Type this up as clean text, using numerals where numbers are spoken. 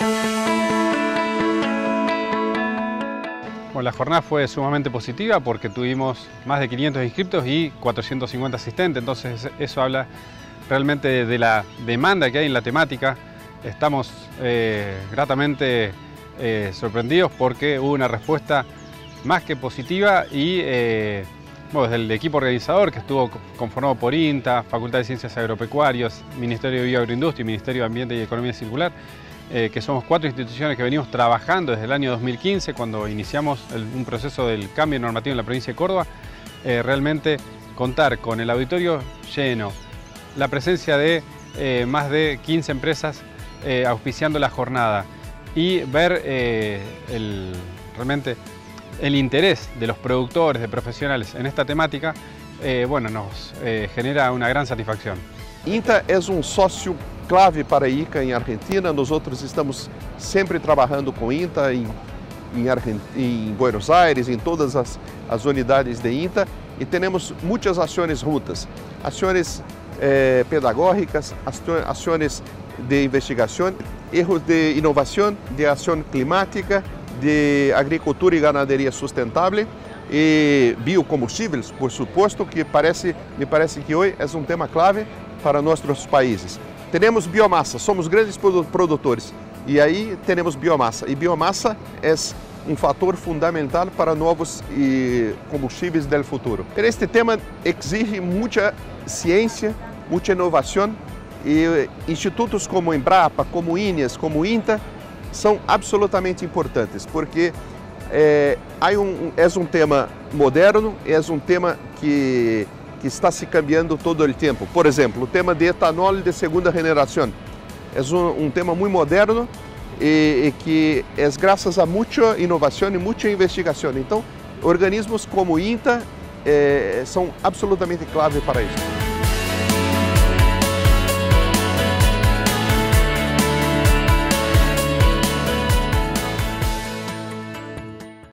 Bueno, la jornada fue sumamente positiva porque tuvimos más de 500 inscriptos y 450 asistentes, entonces eso habla realmente de la demanda que hay en la temática. Estamos gratamente sorprendidos porque hubo una respuesta más que positiva y bueno, desde el equipo organizador, que estuvo conformado por INTA, Facultad de Ciencias Agropecuarias, Ministerio de Bioagroindustria y Ministerio de Ambiente y Economía Circular, que somos 4 instituciones que venimos trabajando desde el año 2015, cuando iniciamos un proceso del cambio normativo en la provincia de Córdoba. Realmente contar con el auditorio lleno, la presencia de más de 15 empresas auspiciando la jornada y ver realmente el interés de los productores, de profesionales en esta temática, bueno, nos genera una gran satisfacción. INTA é sócio clave para a ICA em Argentina. Nós outros estamos sempre trabalhando com INTA em Buenos Aires, em todas as unidades de INTA, e temos muitas ações juntas, ações pedagógicas, ações de investigação, erros de inovação, de ação climática, de agricultura e ganaderia sustentável e biocombustíveis, por suposto, que me parece que hoje é tema clave para nossos países. Temos biomassa, somos grandes produtores e aí temos biomassa. E biomassa é fator fundamental para novos combustíveis do futuro. Este tema exige muita ciência, muita inovação e institutos como Embrapa, como INEAS, como INTA são absolutamente importantes, porque é tema moderno, é tema que está se cambiando todo o tempo. Por exemplo, o tema de etanol de segunda geração é tema muito moderno e que é graças a muita inovação e muita investigação. Então, organismos como INTA são absolutamente clave para isso.